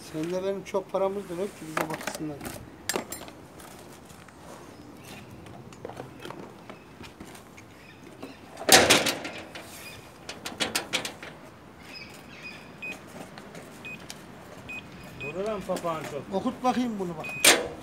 Sen de benim çok paramız da yok ki bize baksınlar. Burada mı papağan çok? Okut bakayım bunu bak.